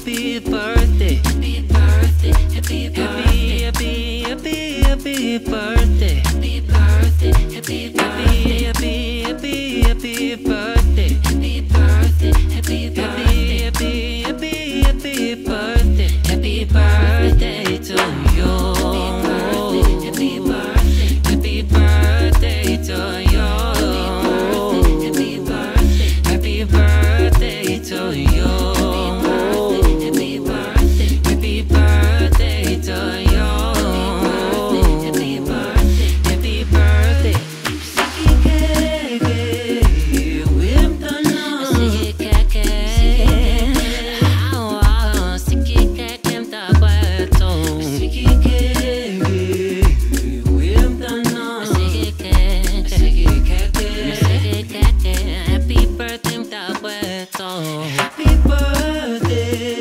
happy birthday, happy birthday, happy birthday, happy, happy, happy birthday, happy birthday, happy birthday, happy, happy, happy birthday, happy birthday, happy birthday, happy, happy, happy birthday, happy birthday to you, happy birthday, happy birthday to you, happy birthday, happy birthday to you. Happy birthday.